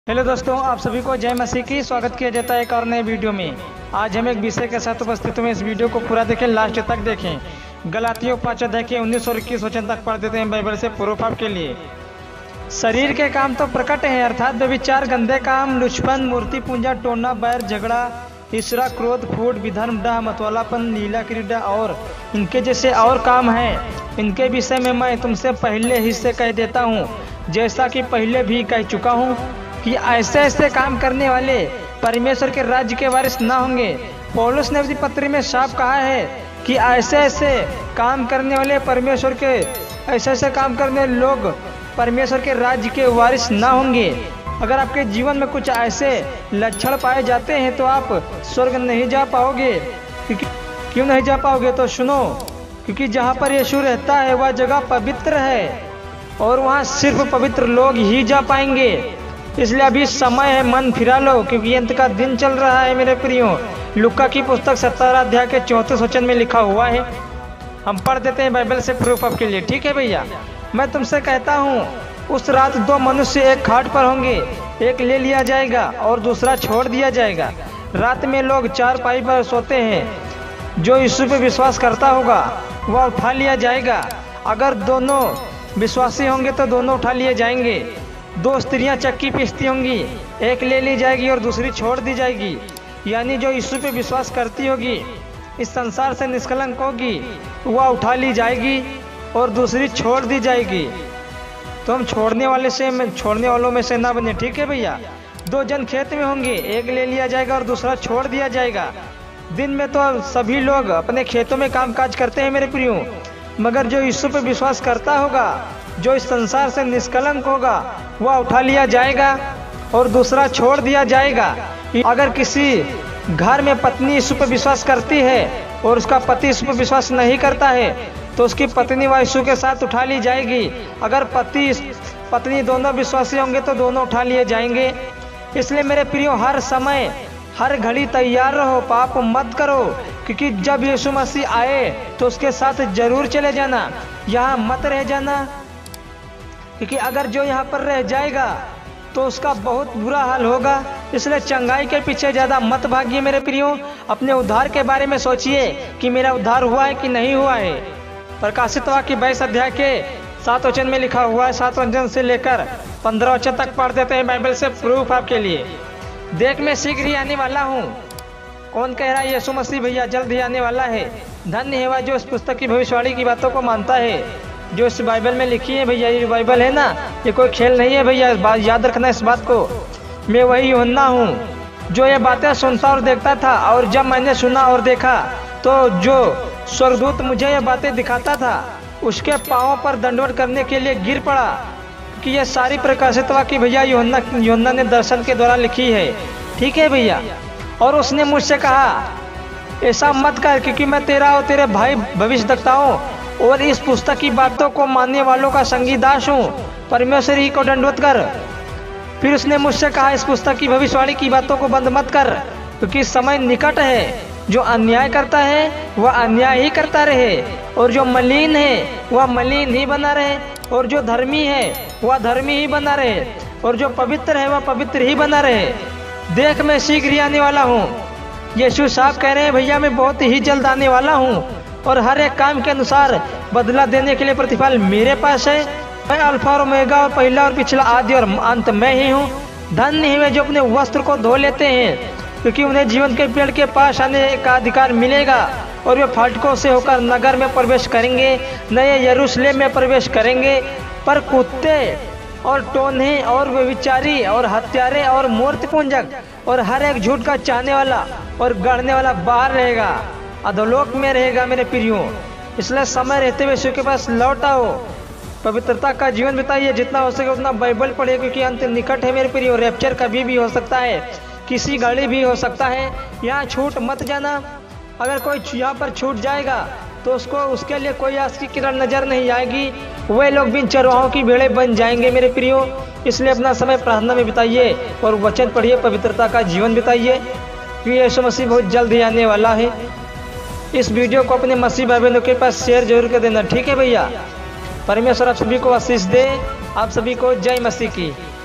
Hello दोस्तों, आप सभी को जय मसीह की स्वागत किया जाता है एक और नए वीडियो में। आज हम एक विषय के साथ उपस्थित हुए। इस वीडियो को पूरा देखें, लास्ट तक देखें। गलातियों 5 अध्याय के 19 और 21 वचन तक पढ़ देते हैं बाइबल से प्रूफ आपके लिए। शरीर के काम तो प्रकट हैं, अर्थात व्यभिचार, गंदे काम, लुचपन, मूर्ति पूजा, टोना, बैर, झगड़ा, ईर्ष्या, क्रोध, फूट, विधर्म, डाह, मतवालापन, लीला क्रीड़ा और इनके जैसे और काम हैं। इनके विषय में मैं तुमसे पहले ही से कह देता हूँ, जैसा कि पहले भी कह चुका हूँ, कि ऐसे ऐसे काम करने वाले परमेश्वर के राज्य के वारिस ना होंगे। पौलुस ने अपनी पत्री में साफ कहा है कि ऐसे ऐसे काम करने वाले ऐसे ऐसे काम करने वाले लोग परमेश्वर के राज्य के वारिस ना होंगे। अगर आपके जीवन में कुछ ऐसे लक्षण पाए जाते हैं तो आप स्वर्ग नहीं जा पाओगे। क्यों नहीं जा पाओगे? तो सुनो, क्योंकि जहाँ पर यीशु रहता है वह जगह पवित्र है और वहाँ सिर्फ पवित्र लोग ही जा पाएंगे। इसलिए अभी समय है, मन फिरा लो, क्योंकि अंत का दिन चल रहा है मेरे प्रियो। लुक्का की पुस्तक 17 अध्याय के 34 वचन में लिखा हुआ है। हम पढ़ देते हैं बाइबल से प्रूफ आपके लिए, ठीक है भैया। मैं तुमसे कहता हूँ, उस रात 2 मनुष्य एक खाट पर होंगे, एक ले लिया जाएगा और दूसरा छोड़ दिया जाएगा। रात में लोग चारपाई पर सोते हैं। जो यीशु पे विश्वास करता होगा वह उठा लिया जाएगा। अगर दोनों विश्वासी होंगे तो दोनों उठा लिए जाएंगे। 2 स्त्रियां चक्की पीसती होंगी, एक ले ली जाएगी और दूसरी छोड़ दी जाएगी। यानी जो यीशु पे विश्वास करती होगी, इस संसार से निष्कलंक होगी, वह उठा ली जाएगी और दूसरी छोड़ दी जाएगी। तो हम छोड़ने वालों में से ना बने, ठीक है भैया। 2 जन खेत में होंगे, एक ले लिया जाएगा और दूसरा छोड़ दिया जाएगा। दिन में तो सभी लोग अपने खेतों में कामकाज करते हैं मेरे प्रियो, मगर जो यीशु पे विश्वास करता होगा, जो इस संसार से निष्कलंक होगा, वह उठा लिया जाएगा और दूसरा छोड़ दिया जाएगा। अगर किसी घर में पत्नी यीशु पर विश्वास करती है और उसका पति यीशु पर विश्वास नहीं करता है, तो उसकी पत्नी व यीशु के साथ उठा ली जाएगी। अगर पति पत्नी दोनों विश्वासी होंगे तो दोनों उठा लिए जाएंगे। इसलिए मेरे प्रियो, हर समय हर घड़ी तैयार रहो, पाप मत करो, क्योंकि जब यीशु मसीह आए तो उसके साथ जरूर चले जाना, यहाँ मत रह जाना। क्योंकि अगर जो यहाँ पर रह जाएगा तो उसका बहुत बुरा हाल होगा। इसलिए चंगाई के पीछे ज़्यादा मत भागिए मेरे प्रियो। अपने उद्धार के बारे में सोचिए कि मेरा उद्धार हुआ है कि नहीं हुआ है। प्रकाशित वाक्य 22 अध्याय के 7 वचन में लिखा हुआ है। 7 वचन से लेकर 15 वचन तक पढ़ देते हैं बाइबल से प्रूफ आपके लिए। देख, मैं शीघ्र ही आने वाला हूँ। कौन कह रहा है? यीशु मसीह भैया जल्द ही आने वाला है। धन्य है वह जो इस पुस्तक की भविष्यवाणी की बातों को मानता है, जो इस बाइबल में लिखी है। भैया ये बाइबल है ना, ये कोई खेल नहीं है भैया, याद रखना इस बात को। मैं वही यूहन्ना हूँ जो ये बातें सुनता और देखता था, और जब मैंने सुना और देखा तो जो स्वर्गदूत मुझे ये बातें दिखाता था, उसके पाँवों पर दंडवत करने के लिए गिर पड़ा, कि ये सारी प्रकाशित वाक्य भैया यूहन्ना ने दर्शन के द्वारा लिखी है, ठीक है भैया। और उसने मुझसे कहा, ऐसा मत कर, क्योंकि मैं तेरा और तेरे भाई भविष्यद्वक्ता हूँ और इस पुस्तक की बातों को मानने वालों का संगी दास हूँ। परमेश्वर ही को दंडवत कर। फिर उसने मुझसे कहा, इस पुस्तक की भविष्यवाणी की बातों को बंद मत कर, क्योंकि समय निकट है। जो अन्याय करता है वह अन्याय ही करता रहे, और जो मलिन है वह मलिन ही बना रहे, और जो धर्मी है वह धर्मी ही बना रहे, और जो पवित्र है वह पवित्र ही बना रहे। देख, मैं शीघ्र ही आने वाला हूँ। यीशु साहब कह रहे हैं, भैया मैं बहुत ही जल्द आने वाला हूँ, और हर एक काम के अनुसार बदला देने के लिए प्रतिफल मेरे पास है। मैं अल्फा और ओमेगा, और पहला और पिछला, आदि और अंत मैं ही हूँ। धन्य है वे जो अपने वस्त्र को धो लेते हैं, क्योंकि उन्हें जीवन के पेड़ के पास आने का अधिकार मिलेगा, और वे फाटकों से होकर नगर में प्रवेश करेंगे, नए यरूशलेम में प्रवेश करेंगे। पर कुत्ते और टोन्हे और व्यभिचारी और हत्यारे और मूर्ति पूजक और हर एक झूठ का चाहने वाला और गढ़ने वाला बाहर रहेगा, अधोलोक में रहेगा मेरे प्रियो। इसलिए समय रहते हुए यीशु के पास लौट आओ, पवित्रता का जीवन बिताइए, जितना हो सके उतना बाइबल पढ़िए, क्योंकि अंत निकट है मेरे प्रियो। रैप्चर कभी भी हो सकता है, किसी घड़ी भी हो सकता है। यहाँ छूट मत जाना। अगर कोई यहाँ पर छूट जाएगा तो उसके लिए कोई आस की किरण नजर नहीं आएगी। वे लोग बिन चरवाहों की भेड़ें बन जाएंगे मेरे प्रियो। इसलिए अपना समय प्रार्थना में बिताइए और वचन पढ़िए, पवित्रता का जीवन बिताइए, क्योंकि यीशु मसीह बहुत जल्द ही आने वाला है। इस वीडियो को अपने मसीह भाई बहनों के पास शेयर जरूर कर देना, ठीक है भैया। परमेश्वर आप सभी को आशीष दे। आप सभी को जय मसीह की।